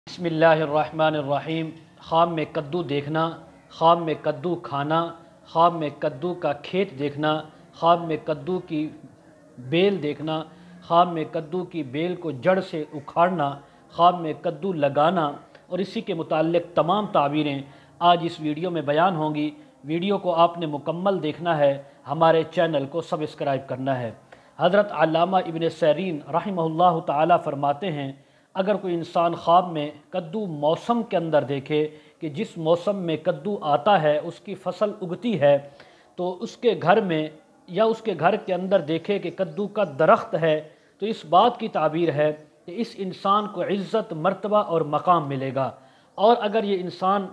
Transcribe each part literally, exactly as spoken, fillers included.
بسم اللہ الرحمن الرحیم۔ خواب میں کدو دیکھنا، خواب میں کدو کھانا، خواب میں کدو کا کھیت دیکھنا، خواب میں کدو کی بیل دیکھنا، خواب میں کدو کی بیل کو جڑ سے اکھاڑنا، خواب میں کدو لگانا اور اسی کے متعلق تمام تعبیریں آج اس ویڈیو میں بیان ہوں گی۔ ویڈیو کو آپ نے مکمل دیکھنا ہے، ہمارے چینل کو سبسکرائب کرنا ہے۔ حضرت علامہ ابن سیرین رحمہ اللہ تعالی فرماتے ہیں، اگر کوئی انسان خواب میں کدو موسم کے اندر دیکھے کہ جس موسم میں کدو آتا ہے اس کی فصل اگتی ہے، تو اس کے گھر میں یا اس کے گھر کے اندر دیکھے کہ کدو کا درخت ہے، تو اس بات کی تعبیر ہے کہ اس انسان کو عزت، مرتبہ اور مقام ملے گا۔ اور اگر یہ انسان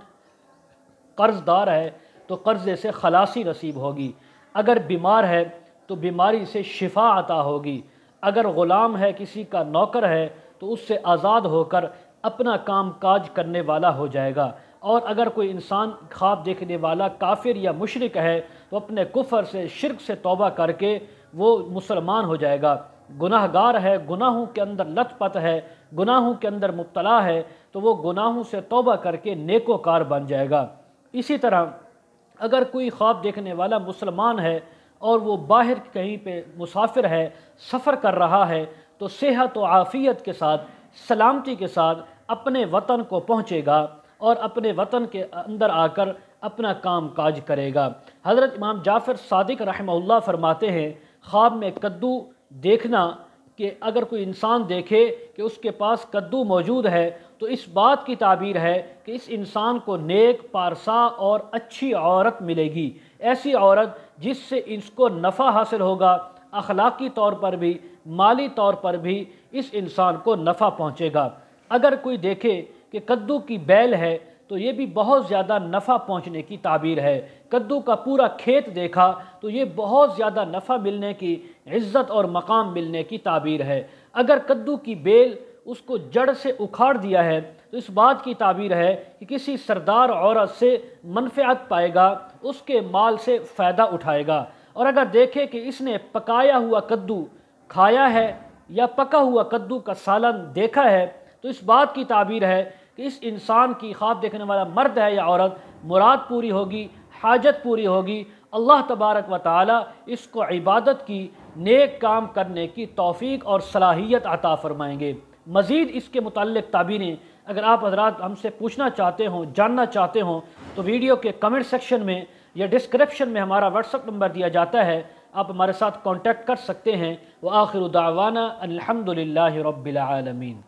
قرض دار ہے تو قرضے سے خلاصی نصیب ہوگی، اگر بیمار ہے تو بیماری سے شفا عطا ہوگی، اگر غلام ہے، کسی کا نوکر ہے تو اس سے آزاد ہو کر اپنا کام کاج کرنے والا ہو جائے گا، اور اگر کوئی انسان خواب دیکھنے والا کافر یا مشرک ہے تو اپنے کفر سے، شرک سے توبہ کر کے وہ مسلمان ہو جائے گا۔ گناہ گار ہے، گناہوں کے اندر لت پت ہے، گناہوں کے اندر مبتلا ہے، تو وہ گناہوں سے توبہ کر کے نیکوکار بن جائے گا۔ اسی طرح اگر کوئی خواب دیکھنے والا مسلمان ہے اور وہ باہر کہیں پہ مسافر ہے، سفر کر رہا ہے، تو صحت و عافیت کے ساتھ، سلامتی کے ساتھ اپنے وطن کو پہنچے گا اور اپنے وطن کے اندر آ کر اپنا کام کاج کرے گا۔ حضرت امام جعفر صادق رحمہ اللہ فرماتے ہیں، خواب میں کدو دیکھنا کہ اگر کوئی انسان دیکھے کہ اس کے پاس کدو موجود ہے تو اس بات کی تعبیر ہے کہ اس انسان کو نیک، پارسا اور اچھی عورت ملے گی، ایسی عورت جس سے اس کو نفع حاصل ہوگا، اخلاقی طور پر بھی، مالی طور پر بھی اس انسان کو نفع پہنچے گا۔ اگر کوئی دیکھے کہ کدو کی بیل ہے تو یہ بھی بہت زیادہ نفع پہنچنے کی تعبیر ہے۔ کدو کا پورا کھیت دیکھا تو یہ بہت زیادہ نفع ملنے کی، عزت اور مقام ملنے کی تعبیر ہے۔ اگر کدو کی بیل اس کو جڑ سے اکھاڑ دیا ہے تو اس بات کی تعبیر ہے کہ کسی سردار عورت سے منفعت پائے گا، اس کے مال سے فائدہ اٹھائے گا۔ اور اگر دیکھے کہ اس نے پکایا ہوا کدو کھایا ہے یا پکا ہوا کدو کا سالن دیکھا ہے تو اس بات کی تعبیر ہے کہ اس انسان کی، خواب دیکھنے والا مرد ہے یا عورت، مراد پوری ہوگی، حاجت پوری ہوگی، اللہ تبارک و تعالی اس کو عبادت کی، نیک کام کرنے کی توفیق اور صلاحیت عطا فرمائیں گے۔ مزید اس کے متعلق تعبیریں اگر آپ حضرات ہم سے پوچھنا چاہتے ہوں، جاننا چاہتے ہوں، تو ویڈیو کے کمنٹ سیکشن میں یا ڈسکرپشن میں ہمارا واٹس ایپ نمبر دیا جاتا ہے، آپ ہمارے ساتھ کانٹیکٹ کر سکتے ہیں۔ وآخر دعوانا الحمد للہ رب العالمین۔